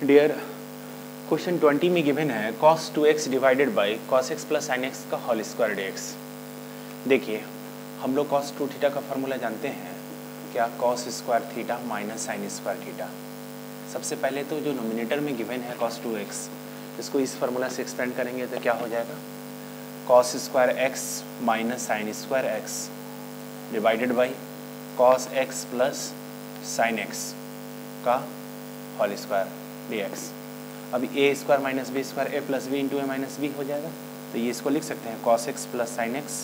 Dear, question 20 में given है cos 2x divided by cos x plus sin x का whole square dx। देखिए हम लोग cos 2 थीटा का फॉर्मूला जानते हैं क्या, cos square theta minus sine square theta. सबसे पहले तो जो नोमिनेटर में गिवन है cos 2x, इसको इस फार्मूला से एक्सपेंड करेंगे तो क्या हो जाएगा, cos square x minus sine square x divided by cos x plus sine x का होल स्क्वायर dx। अब A square minus B square A plus B into A minus B हो जाएगा, तो ये इसको लिख सकते हैं cos x plus sine x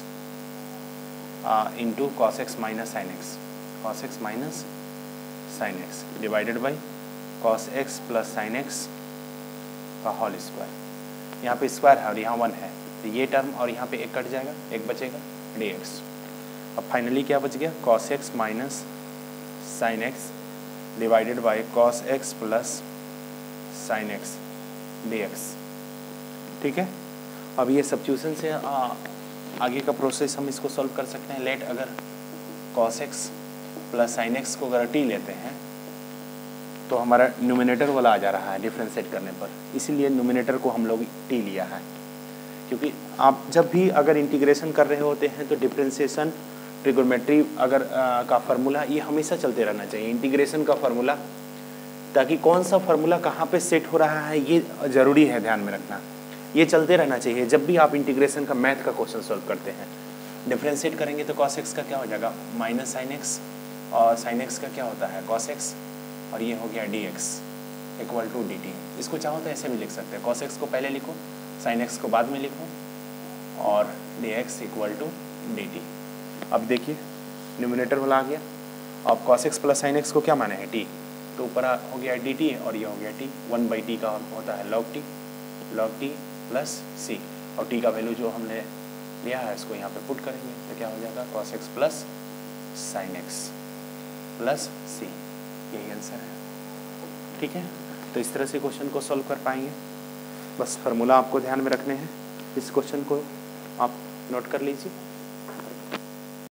into cos x minus sine x, cos x minus sine x divided by cos x plus sine x का whole square. यहाँ पे स्क्वायर है और यहाँ 1 है, तो ये टर्म और यहाँ पे एक कट जाएगा, एक बचेगा dx। अब फाइनली क्या बच गया, cos x minus sine x divided by cos x plus sine x dx। ठीक है, अब ये सब्स्टिट्यूशन से आगे का प्रोसेस हम इसको सॉल्व कर सकते हैं। लेट अगर cos x plus sine x को अगर t लेते हैं तो हमारा न्यूमिनेटर वाला आ जा रहा है डिफ्रेंशिएट करने पर, इसीलिए न्यूमिनेटर को हम लोग t लिया है। क्योंकि आप जब भी अगर इंटीग्रेशन कर रहे होते हैं तो डिफ्रेंशिएशन ट्रिगोनोमेट्री अगर का फार्मूला ये हमेशा चलते रहना चाहिए, इंटीग्रेशन का फार्मूला, ताकि कौन सा फार्मूला कहाँ पे सेट हो रहा है ये ज़रूरी है ध्यान में रखना, ये चलते रहना चाहिए जब भी आप इंटीग्रेशन का मैथ का क्वेश्चन सॉल्व करते हैं। डिफ्रेंशिएट करेंगे तो cos x का क्या हो जाएगा, माइनस साइन x, और साइन x का क्या होता है cos x, और ये हो गया dx इक्वल टू dt। इसको चाहो तो ऐसे भी लिख सकते हैं, cos x को पहले लिखो, साइन x को बाद में लिखो, और dx इक्वल टू dt। अब देखिए न्यूमिनेटर वाला आ गया। अब cos x plus sine x को क्या माने हैं, t, तो ऊपर हो गया dt और ये हो गया t, 1/t का होता है log t प्लस c, और t का वैल्यू जो हमने लिया है इसको यहाँ पे पुट करेंगे तो क्या हो जाएगा, cos x plus sine x plus c, यही आंसर है। ठीक है, तो इस तरह से क्वेश्चन को सॉल्व कर पाएंगे। बस फार्मूला आपको ध्यान में रखने हैं, इस क्वेश्चन को आप नोट कर लीजिए।